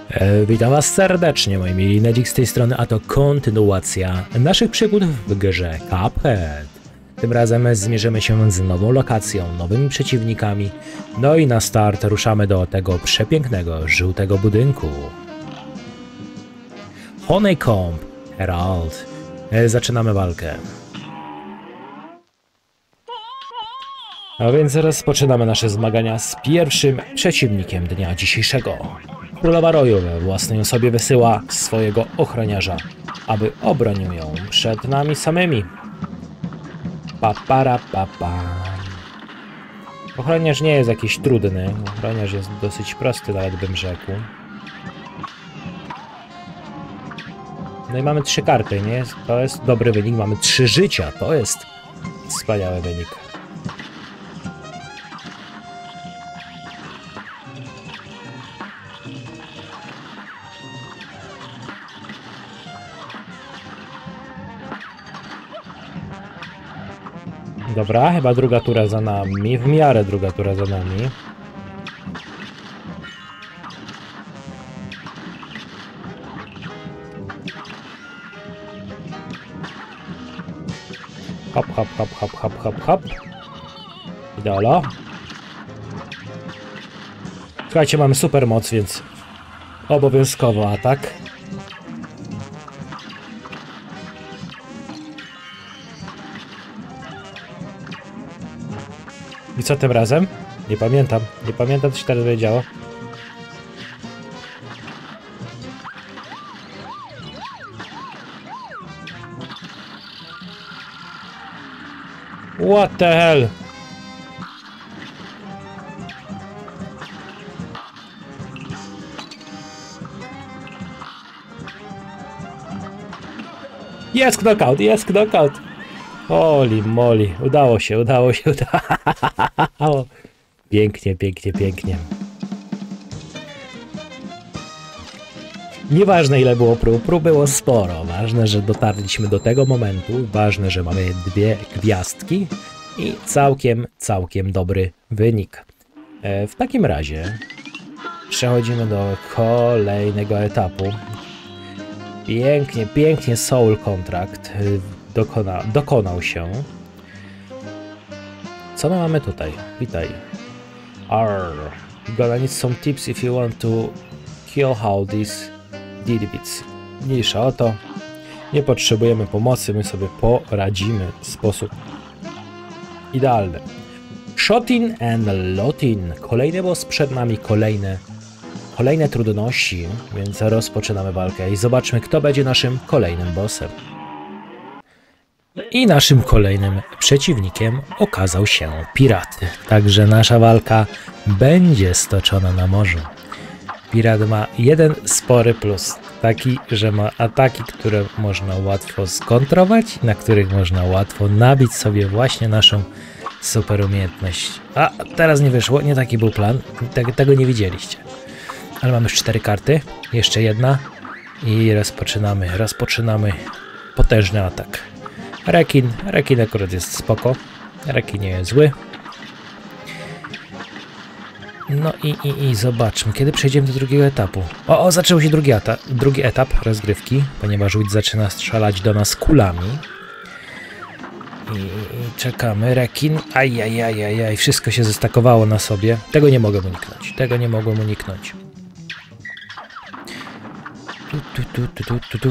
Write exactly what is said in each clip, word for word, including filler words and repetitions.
E, witam was serdecznie, moi mili, Nedzik z tej strony, a to kontynuacja naszych przygód w grze Cuphead. Tym razem zmierzymy się z nową lokacją, nowymi przeciwnikami, no i na start ruszamy do tego przepięknego, żółtego budynku. Honeycomb Herald. E, zaczynamy walkę. A więc rozpoczynamy nasze zmagania z pierwszym przeciwnikiem dnia dzisiejszego. Królowa Roju we własnej osobie wysyła swojego ochroniarza, aby obronił ją przed nami samymi. Pa, para, pa, pa. Ochroniarz nie jest jakiś trudny, ochroniarz jest dosyć prosty, nawet bym rzekł. No i mamy trzy karty, nie? To jest dobry wynik, mamy trzy życia, to jest wspaniały wynik. Dobra, chyba druga tura za nami, w miarę druga tura za nami. Hop, hop, hop, hop, hop, hop, hop. Ideolo. Słuchajcie, mamy super moc, więc obowiązkowo atak. I co tym razem? Nie pamiętam. Nie pamiętam, co się teraz będzie działo. What the hell? Jest knockout, jest knockout. Holy moly, udało się, udało się, udało. Pięknie, pięknie, pięknie. Nieważne ile było prób, prób było sporo. Ważne, że dotarliśmy do tego momentu. Ważne, że mamy dwie gwiazdki i całkiem, całkiem dobry wynik. E, w takim razie przechodzimy do kolejnego etapu. Pięknie, pięknie Soul Contract dokona, dokonał się. Co my mamy tutaj? Witaj. Arr. Gonna need some tips if you want to kill how these didbits. Mniejsza o to. Nie potrzebujemy pomocy, my sobie poradzimy w sposób idealny. Shotin and Lotin. Kolejny boss przed nami, kolejne, kolejne trudności, więc rozpoczynamy walkę i zobaczmy, kto będzie naszym kolejnym bossem. I naszym kolejnym przeciwnikiem okazał się pirat. Także nasza walka będzie stoczona na morzu. Pirat ma jeden spory plus. Taki, że ma ataki, które można łatwo skontrować, na których można łatwo nabić sobie właśnie naszą super umiejętność. A teraz nie wyszło, nie taki był plan. Tego, tego nie widzieliście. Ale mamy już cztery karty. Jeszcze jedna. I rozpoczynamy, rozpoczynamy potężny atak. Rekin, rekin akurat jest spoko, rekin nie jest zły. No i, i, i zobaczmy, kiedy przejdziemy do drugiego etapu. O, o zaczął się drugi, etap, drugi etap rozgrywki, ponieważ łódź zaczyna strzelać do nas kulami. I, i czekamy, rekin, ajajajajaj, wszystko się zestakowało na sobie. Tego nie mogę uniknąć, tego nie mogłem uniknąć. Tu, tu, tu, tu, tu, tu, tu.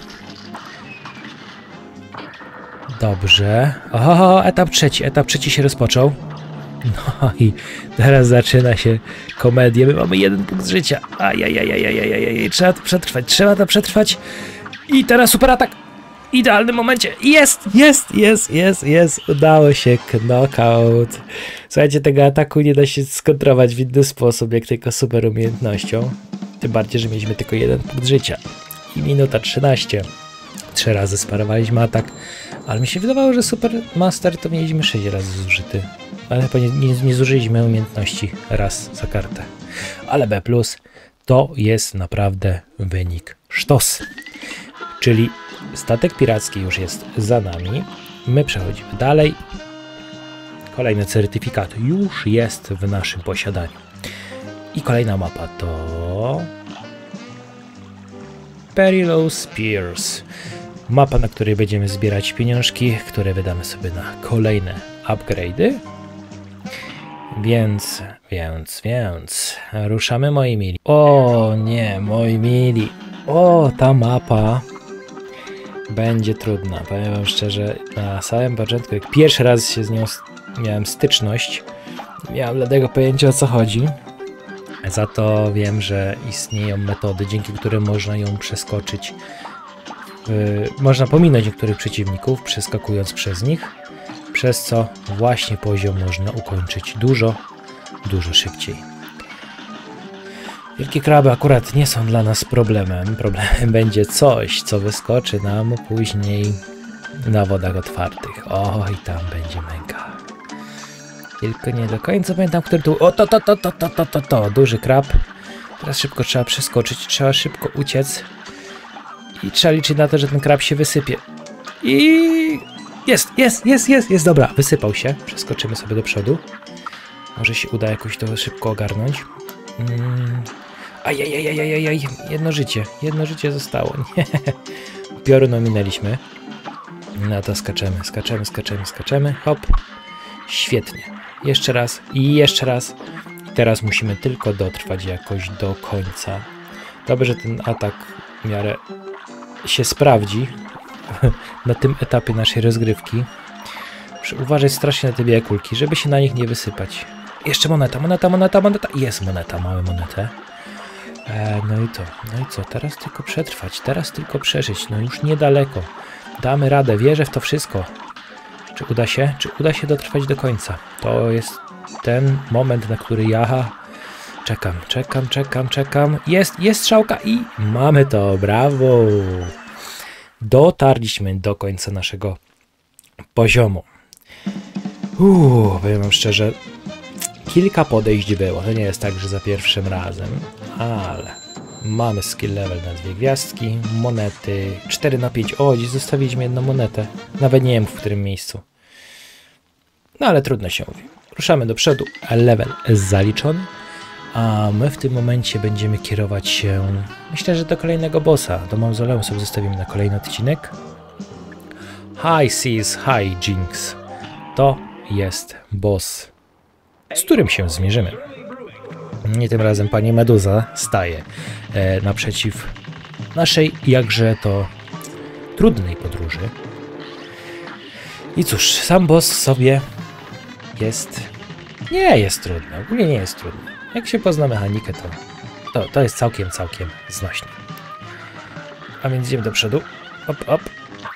Dobrze. O, etap trzeci. Etap trzeci się rozpoczął. No i teraz zaczyna się komedia. My mamy jeden punkt życia. Ajajajajajajaj. Trzeba to przetrwać. Trzeba to przetrwać. I teraz super atak. W idealnym momencie. Jest, jest, jest, jest, jest. Udało się. Knockout. Słuchajcie, tego ataku nie da się skontrować w inny sposób, jak tylko super umiejętnością. Tym bardziej, że mieliśmy tylko jeden punkt życia. I minuta trzynaście. Trzy razy sparowaliśmy atak. Ale mi się wydawało, że Super Master to mieliśmy sześć razy zużyty. Ale chyba nie, nie, nie zużyliśmy umiejętności raz za kartę. Ale B plus to jest naprawdę wynik sztos. Czyli statek piracki już jest za nami. My przechodzimy dalej. Kolejny certyfikat już jest w naszym posiadaniu. I kolejna mapa to Perilous Spears. Mapa, na której będziemy zbierać pieniążki, które wydamy sobie na kolejne upgrade'y. Więc, więc, więc, ruszamy, moi mili. O nie, moi mili. O, ta mapa będzie trudna. Powiem wam szczerze, na samym początku, jak pierwszy raz się z nią miałem styczność, nie miałem bladego pojęcia, o co chodzi. Za to wiem, że istnieją metody, dzięki którym można ją przeskoczyć. Yy, można pominąć niektórych przeciwników, przeskakując przez nich, przez co właśnie poziom można ukończyć dużo, dużo szybciej. Wielkie kraby akurat nie są dla nas problemem. Problemem będzie coś, co wyskoczy nam później na wodach otwartych. O, i tam będzie męka. Tylko nie do końca pamiętam, który tu... O, to, to, to, to, to, to, to, to. Duży krab. Teraz szybko trzeba przeskoczyć, trzeba szybko uciec. I trzeba liczyć na to, że ten krab się wysypie. I... Jest, jest, jest, jest, jest, dobra. Wysypał się. Przeskoczymy sobie do przodu. Może się uda jakoś to szybko ogarnąć. Mm. Ajajajajajaj, jedno życie, jedno życie zostało, nie. Piorun ominęliśmy. No to skaczemy, skaczemy, skaczemy, skaczemy, hop. Świetnie. Jeszcze raz i jeszcze raz. I teraz musimy tylko dotrwać jakoś do końca. Dobrze, że ten atak w miarę się sprawdzi na tym etapie naszej rozgrywki. Muszę uważać strasznie na te białe kulki, żeby się na nich nie wysypać. Jeszcze moneta, moneta, moneta, moneta. Jest moneta, małe monetę. E, no i to, no i co? Teraz tylko przetrwać, teraz tylko przeżyć. No już niedaleko. Damy radę, wierzę w to wszystko. Czy uda się? Czy uda się dotrwać do końca? To jest ten moment, na który ja czekam, czekam, czekam, czekam. Jest, jest strzałka i mamy to, brawo! Dotarliśmy do końca naszego poziomu. Uuu, powiem wam szczerze, kilka podejść było. To nie jest tak, że za pierwszym razem, ale mamy skill level na dwie gwiazdki, monety cztery na pięć. O, dziś zostawiliśmy jedną monetę. Nawet nie wiem, w którym miejscu. No ale trudno się mówi. Ruszamy do przodu. Level zaliczony. A my w tym momencie będziemy kierować się, myślę, że do kolejnego bossa. Do mauzoleum sobie zostawimy na kolejny odcinek. High Seas, High Jinx. To jest boss, z którym się zmierzymy. Nie tym razem pani Meduza staje e, naprzeciw naszej jakże to trudnej podróży. I cóż, sam boss sobie jest... Nie jest trudny, ogólnie nie jest trudny. Jak się pozna mechanikę, to, to, to jest całkiem, całkiem znośnie. A więc idziemy do przodu. Op, op.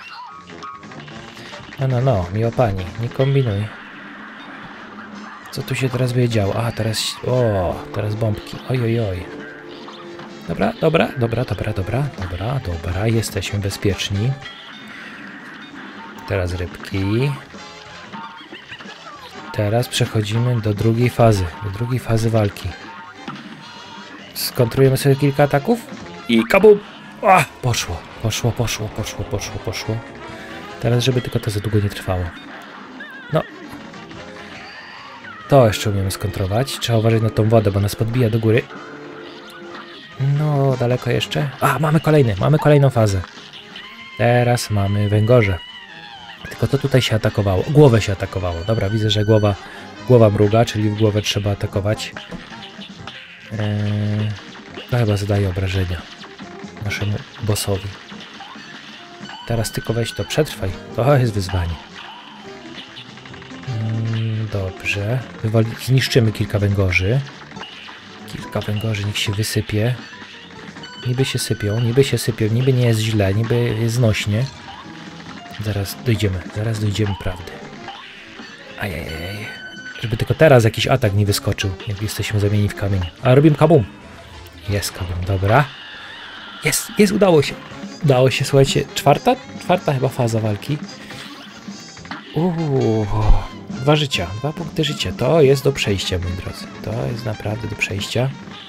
No, no, no, miła pani, nie kombinuj. Co tu się teraz będzie działo? A, teraz... O, teraz bombki. Oj, oj, oj. Dobra, dobra, dobra, dobra, dobra, dobra, dobra. Jesteśmy bezpieczni. Teraz rybki. Teraz przechodzimy do drugiej fazy. Do drugiej fazy walki. Skontrujemy sobie kilka ataków. I kabum! A, poszło, poszło, poszło, poszło, poszło, poszło. Teraz, żeby tylko to za długo nie trwało. No. To jeszcze umiemy skontrować. Trzeba uważać na tą wodę, bo nas podbija do góry. No, daleko jeszcze. A, mamy kolejny, mamy kolejną fazę. Teraz mamy węgorze. Tylko to tutaj się atakowało. Głowę się atakowało. Dobra, widzę, że głowa, głowa mruga, czyli w głowę trzeba atakować. Eee, to chyba zadaje obrażenia naszemu bossowi. Teraz tylko weź to, przetrwaj. To jest wyzwanie. Mm, dobrze. Wywali zniszczymy kilka węgorzy. Kilka węgorzy, niech się wysypie. Niby się sypią, niby się sypią, niby nie jest źle, niby jest znośnie. Zaraz dojdziemy, zaraz dojdziemy prawdy. Ajajaj. Żeby tylko teraz jakiś atak nie wyskoczył, jak jesteśmy zamieni w kamień. A robimy kabum. Jest kabum, dobra. Jest, jest, udało się. Udało się, słuchajcie, czwarta? Czwarta chyba faza walki. Uuu, dwa życia, dwa punkty życia. To jest do przejścia, moi drodzy. To jest naprawdę do przejścia.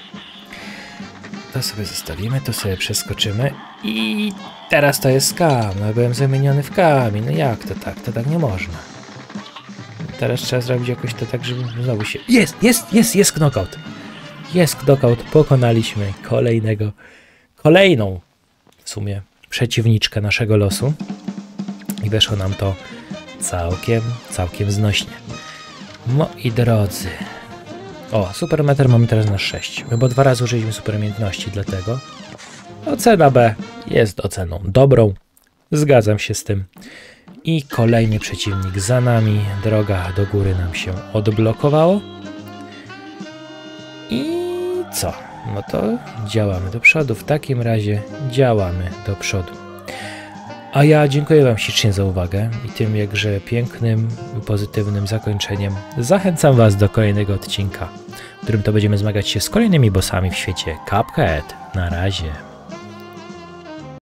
To sobie zostawimy, to sobie przeskoczymy. I teraz to jest skam. No, byłem zamieniony w kamień. No jak to tak? To tak nie można. Teraz trzeba zrobić jakoś to tak, żeby znowu się... Jest, jest, jest, jest knockout. Jest knockout. Pokonaliśmy kolejnego, kolejną w sumie przeciwniczkę naszego losu i weszło nam to całkiem, całkiem znośnie. Moi drodzy, o, supermeter mamy teraz na sześć, bo dwa razy użyliśmy superumiejętności, dlatego ocena B jest oceną dobrą, zgadzam się z tym. I kolejny przeciwnik za nami, droga do góry nam się odblokowało. I co? No to działamy do przodu, w takim razie działamy do przodu. A ja dziękuję wam ślicznie za uwagę i tym jakże pięknym, pozytywnym zakończeniem zachęcam was do kolejnego odcinka, w którym to będziemy zmagać się z kolejnymi bossami w świecie Cuphead. Na razie.